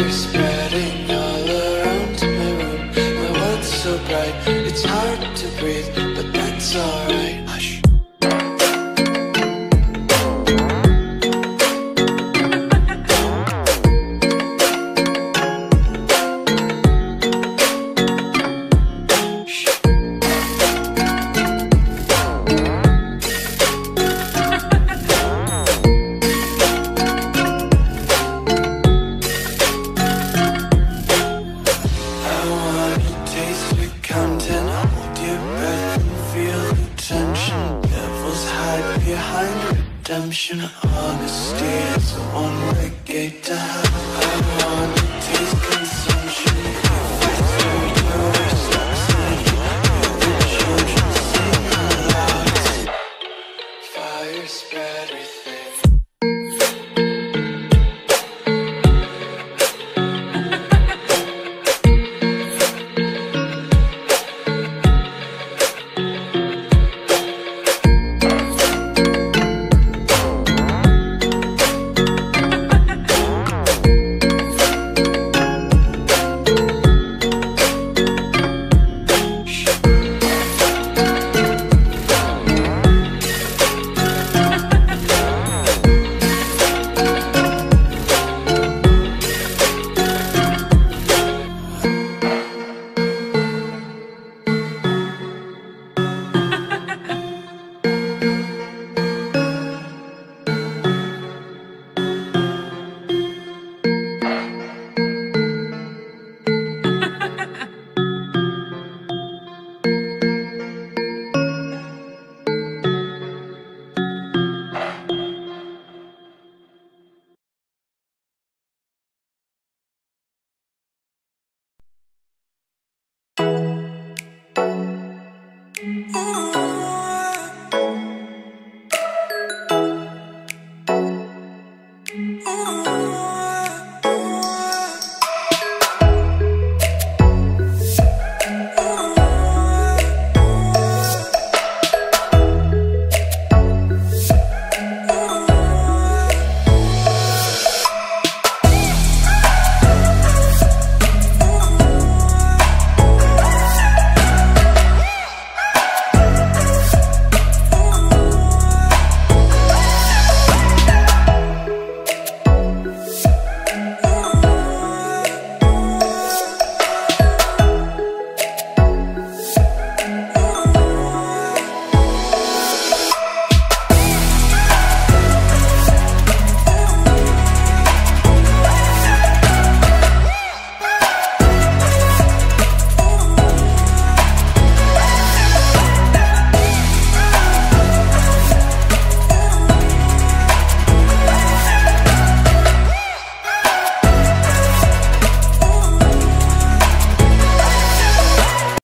spreading all around my room. My world's so bright, it's hard to breathe, but that's alright. Hush. Redemption, honesty is a one-way gate to hell. I wanna taste consumption. If it's your toxicity, the children sing aloud. Fire spread everything. Ooh.